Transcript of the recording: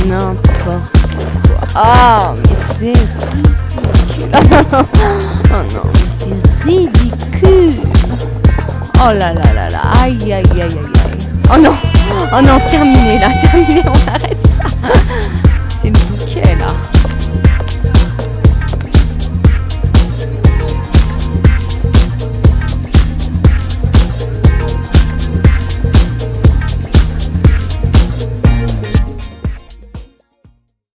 n'importe quoi. Oh, mais c'est ridicule. Oh non, mais c'est ridicule. Oh là là là là. Aïe, aïe, aïe, aïe, aïe. Oh non, terminé là, terminé, on arrête ça.